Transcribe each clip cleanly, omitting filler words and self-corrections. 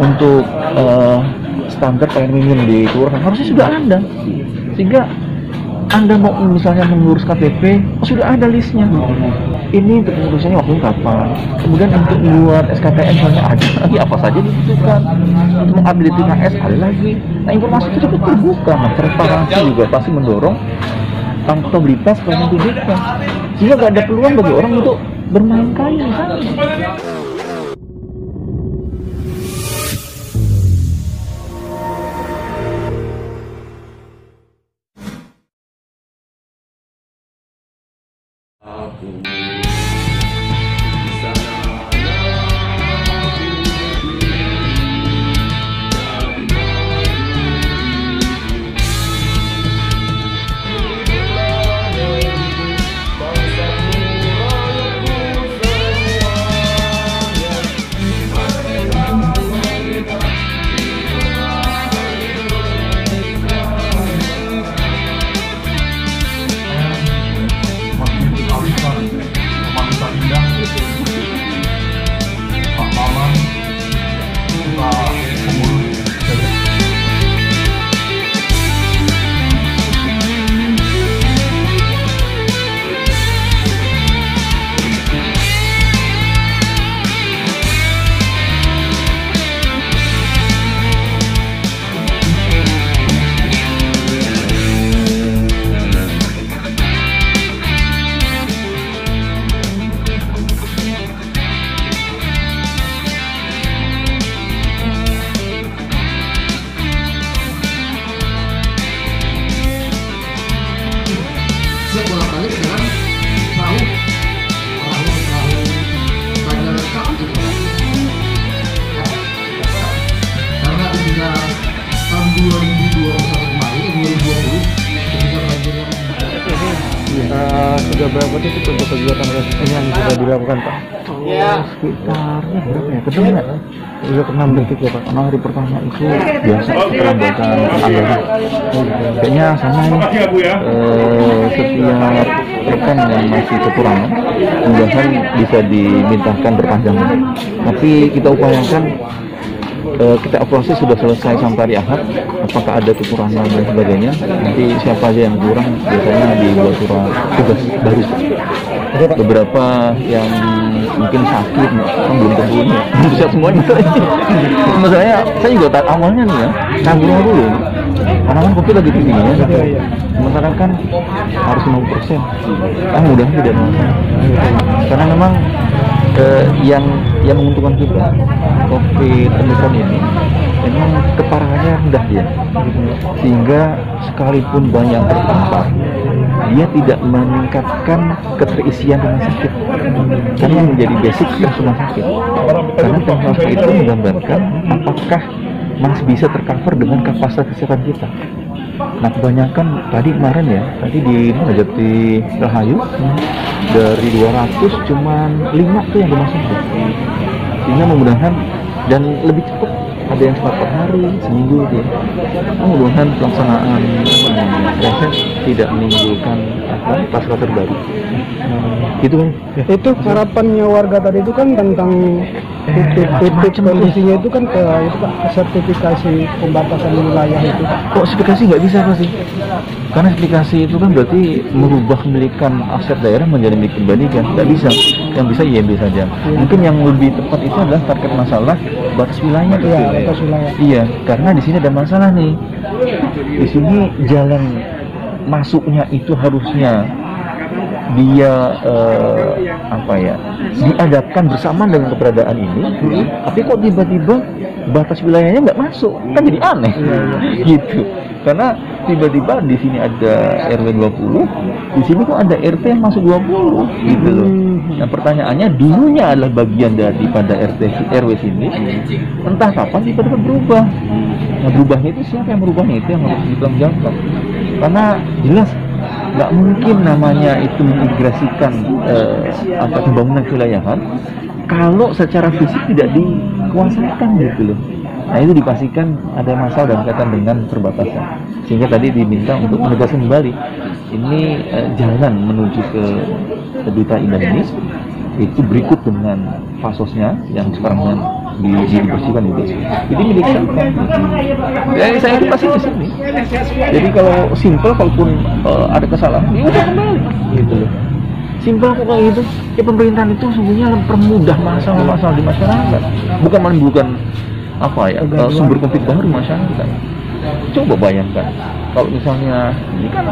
untuk standar pelayanan minimum di kelurahan harusnya sudah ada, sehingga Anda mau misalnya mengurus KTP sudah ada listnya. Ini untuk pengurusannya waktu kapan, kemudian untuk membuat SKTN misalnya ada lagi apa saja dibutuhkan, untuk mengupdate TKS ada lagi. Nah, informasi itu cukup terbuka. Nah, transparansi juga pasti mendorong akuntabilitas pelayanan pendidikan, sehingga gak ada peluang bagi orang untuk bermain kayu misalnya. bolak-balik dengan perahu banyak rekam gitu kan. Karena ketika tahun 2021 kemarin, 2020 ketika banjirnya sudah berapa titik untuk kegiatan resmi yang sudah dilakukan, Pak? Sekitarnya berapa ya? Kedua ya? Sudah ke 6 detik ya, Pak. Karena hari pertama itu biasa perambakan anggaran. Kayaknya sama ini setiap rekan yang masih kekurangan mudah-mudahan bisa dimintakan perpanjangan. Tapi kita upayakan kita operasi sudah selesai sampai hari Ahad. Apakah ada kekurangan dan sebagainya, nanti siapa aja yang kurang biasanya dibuat surat tugas baru. Beberapa yang mungkin sakit kan belum terbunuh bisa semuanya. Masalahnya saya juga awalnya nih ya kabur dulu karena kan COVID lagi tinggi ya, sementara kan harus 50%. Mudah tidak masalah karena memang yang menguntungkan kita COVID Omicron ini memang keparahannya rendah ya, sehingga sekalipun banyak terpapar dia tidak meningkatkan keterisian rumah sakit, karena yang menjadi basic rumah sakit. Karena rumah sakit itu menggambarkan apakah masih bisa tercover dengan kapasitas kesehatan kita. Nah, kebanyakan tadi kemarin ya, tadi di Jati Rahayu dari 200 cuman 5 tuh yang rumah sakit, sehingga mudah-mudahan dan lebih cepat, ada yang 4 hari, seminggu gitu ya. Mudah-mudahan pelaksanaan reses tidak menimbulkan pasca terbaru. Gitu kan? Itu harapannya warga tadi itu kan tentang titik kondisinya itu kan ke itu Pak, sertifikasi pembatasan wilayah itu. Kok sertifikasi nggak bisa Pak sih? Karena sertifikasi itu kan berarti merubah kepemilikan aset daerah menjadi milik pribadi kan? Nggak bisa. Yang bisa IMB saja. Mungkin yang lebih tepat itu adalah target masalah batas wilayahnya. Iya, batas wilayah. Iya, karena di sini ada masalah nih. Di sini jalan masuknya itu harusnya dia diadapkan bersamaan dengan keberadaan ini, tapi kok tiba-tiba batas wilayahnya nggak masuk, kan jadi aneh gitu. Karena tiba-tiba di sini ada RW 20, di sini kok ada RT yang masuk 20 gitu loh. Nah, pertanyaannya dulunya adalah bagian daripada RW sini, entah kapan tiba-tiba berubah. Nah, berubahnya itu siapa yang merubahnya, itu yang harus ditanggungjawabkan. Karena jelas nggak mungkin namanya itu mengintegrasikan pembangunan kewilayahan kalau secara fisik tidak dikuasakan gitu loh. Nah, itu dipastikan ada masalah dan kaitan dengan perbatasan, sehingga tadi diminta untuk menegaskan kembali ini jalan menuju ke Duta Indah ini itu berikut dengan fasosnya yang sekarang dibersihkan itu milik siapa? Ya saya pasti di sini. Jadi kalau simpel, kalaupun ada kesalahan, ya udah kembali gitu loh. Simpel kok kayak gitu. Ya pemerintahan itu sesungguhnya mempermudah masalah-masalah di masyarakat, bukan menimbulkan sumber konflik baru masyarakat. Coba bayangkan kalau misalnya ini kan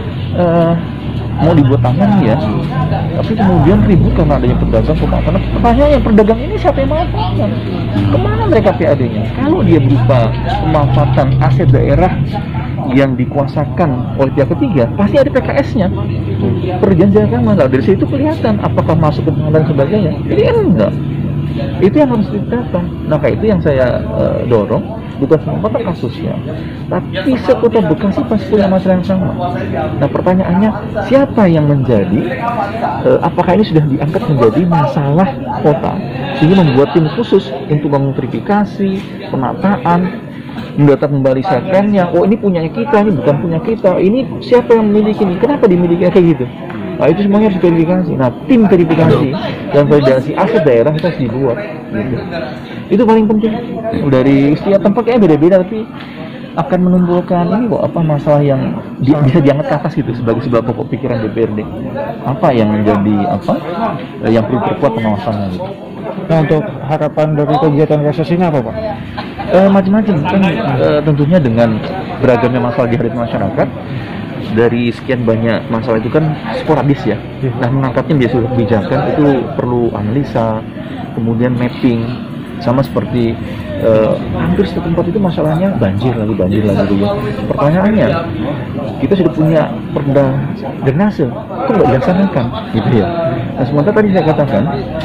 mau dibuat taman ya, tapi kemudian ribut karena adanya pedagang karena pertanyaannya pedagang ini siapa yang manfaatkan? Kemana mereka PAD-nya? Kalau dia berupa pemanfaatan aset daerah yang dikuasakan oleh pihak ketiga, pasti ada PKS-nya. Perjanjian mana? Dari situ kelihatan apakah masuk ke dan sebagainya. Jadi enggak. Itu yang harus ditata. Nah, kayak itu yang saya dorong, bukan semua kota kasusnya, tapi sekota Bekasi pasti punya masalah yang sama. Nah, pertanyaannya siapa yang menjadi apakah ini sudah diangkat menjadi masalah kota sehingga membuat tim khusus untuk memverifikasi penataan, mendata pembalisakannya. Oh, ini punyanya kita, ini bukan punya kita, ini siapa yang memiliki ini, kenapa dimiliki kayak gitu. Nah, itu semuanya harus verifikasi. Nah, tim verifikasi dan validasi aset daerah itu harus dibuat gitu. Itu paling penting. Dari setiap tempat kayaknya beda-beda, tapi akan menimbulkan masalah yang bisa diangkat ke atas gitu sebagai sebuah pokok pikiran DPRD. Apa yang menjadi yang perlu diperkuat pengawasannya gitu. Nah, untuk harapan dari kegiatan reses ini apa, Pak? Macam-macam kan, tentunya dengan beragamnya masalah dihadapi masyarakat. Dari sekian banyak masalah itu kan sporadis ya. Nah, mengangkatnya biasa kebijakan itu perlu analisa, kemudian mapping, sama seperti hampir setiap tempat itu masalahnya banjir lagi gitu ya. Pertanyaannya, kita sudah punya perda drainase, kok nggak dilaksanakan gitu ya. Nah, sementara tadi saya katakan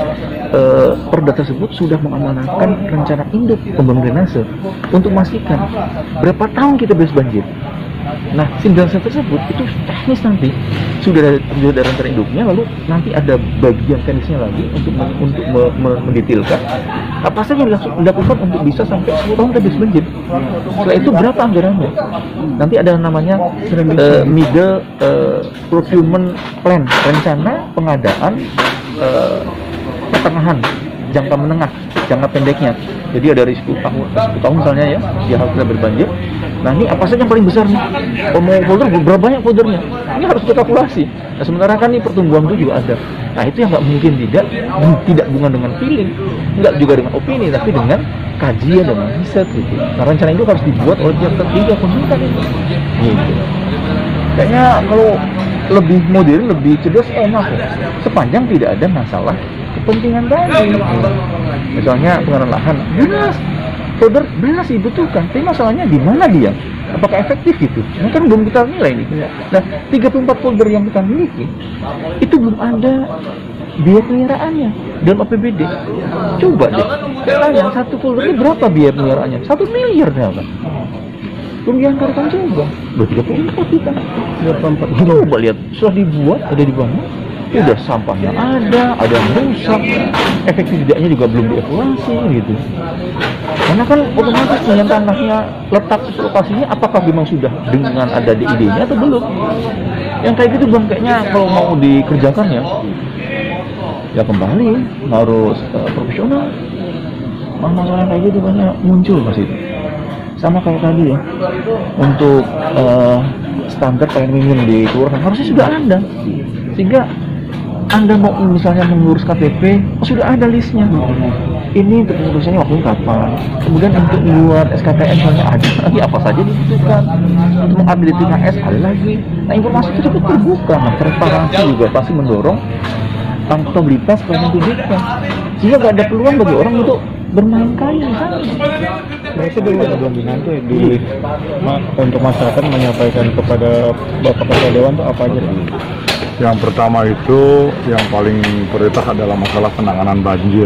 perda tersebut sudah mengamanahkan rencana induk pembangunan drainase untuk memastikan berapa tahun kita bebas banjir. Nah, drainase tersebut itu teknis nanti sudah ada rencana induknya, lalu nanti ada bagian teknisnya lagi untuk mendetailkan apa saja yang dilakukan untuk bisa sampai 10 tahun bebas banjir. Setelah itu berapa anggarannya? Nanti ada namanya middle procurement plan, rencana pengadaan pertengahan, jangka menengah, jangka pendeknya. Jadi ada dari 10 tahun misalnya ya, dia harus berbanjir. Nah, ini apa saja yang paling besar nih? Mau folder, berapa banyak foldernya? Ini harus dikalkulasi. Nah, sementara kan nih pertumbuhan itu juga ada. Nah, itu yang nggak mungkin tidak bukan dengan feeling, nggak juga dengan opini, tapi dengan kajian dan riset gitu. Nah, rencana itu harus dibuat oleh pihak ketiga konsultan itu. Gitu. Kayaknya kalau lebih modern, lebih cerdas enak ya. Sepanjang tidak ada masalah kepentingan tadi. Misalnya pengenalan lahan, jelas folder jelas dibutuhkan, tapi masalahnya di mana dia? Apakah efektif gitu? Ini kan belum kita nilai nih. Nah, 34 folder yang kita miliki itu belum ada biaya pemeliharaannya dalam APBD. Coba deh, tanya satu folder ini berapa biaya pemeliharaannya? 1 miliar kan? Belum dianggarkan juga. 34 kita. 34. Coba lihat, sudah dibuat, ada dibangun. Udah sampahnya ada yang rusak, efektif tidaknya juga belum dievaluasi gitu. Karena kan otomatis dengan tanahnya letak lokasinya, apakah memang sudah dengan ada di idenya atau belum? Yang kayak gitu bang, kayaknya kalau mau dikerjakan ya kembali harus profesional. Masalah kayak gitu banyak muncul pas itu. Sama kayak tadi ya, untuk standar paling minimum di kelurahan harusnya sudah ada, sehingga Anda mau misalnya mengurus KTP, sudah ada listnya. Ini untuk pengurusannya waktu kapan. Kemudian untuk membuat SKTN misalnya ada lagi apa saja dibutuhkan. Untuk mengupdate TKS ada lagi. Nah, informasi itu cukup terbuka. Nah, transparansi juga pasti mendorong akuntabilitas pelayanan publiknya. Sehingga nggak ada peluang bagi orang untuk bermain kayu misalnya. Berarti belum dinanti untuk masyarakat menyampaikan kepada Bapak Ketua Dewan itu apa aja? Yang pertama itu yang paling prioritas adalah masalah penanganan banjir.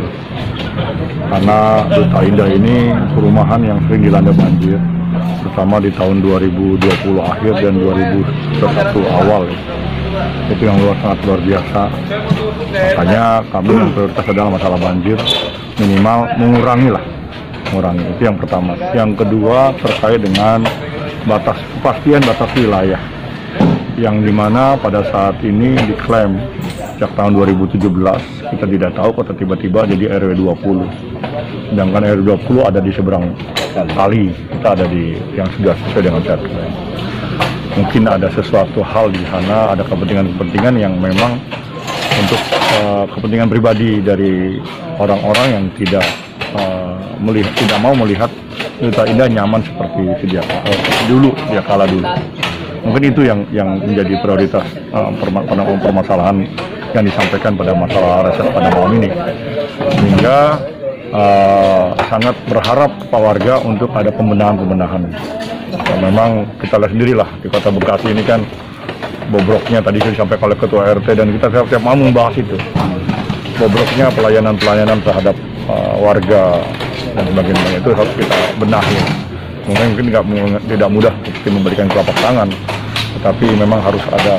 Karena Duta Indah ini perumahan yang sering dilanda banjir, terutama di tahun 2020 akhir dan 2021 awal. Itu yang sangat luar biasa. Makanya kami yang prioritas adalah masalah banjir, minimal mengurangi. Itu yang pertama. Yang kedua terkait dengan kepastian batas wilayah. yang dimana pada saat ini diklaim sejak tahun 2017 kita tidak tahu kok tiba-tiba jadi RW 20, sedangkan RW 20 ada di seberang kali, kita ada di yang sudah sesuai dengan perda. Mungkin ada sesuatu hal di sana, ada kepentingan-kepentingan yang memang untuk kepentingan pribadi dari orang-orang yang tidak mau melihat Duta Indah nyaman seperti sejak kala dulu. Mungkin itu yang menjadi prioritas permasalahan yang disampaikan pada masalah reses pada malam ini. Sehingga sangat berharap Pak warga untuk ada pembenahan. Memang kita lihat sendirilah di Kota Bekasi ini kan bobroknya tadi sudah disampaikan oleh Ketua RT dan kita setiap mau membahas itu. Bobroknya pelayanan terhadap warga dan sebagainya itu harus kita benahi. Mungkin tidak mudah mungkin memberikan telapak tangan, tetapi memang harus ada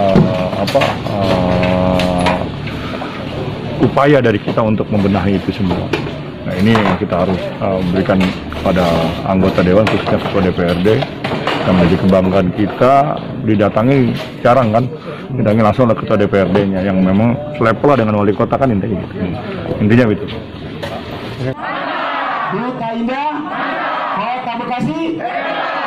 upaya dari kita untuk membenahi itu semua. Nah ini yang kita harus berikan kepada anggota Dewan, khususnya Ketua DPRD, yang menjadi kebanggaan kita. Didatangi jarang kan, didatangi langsung oleh Ketua DPRD-nya yang memang selevel lah dengan wali kota kan intinya gitu. Intinya gitu. Duta Indah, Kota Bekasi.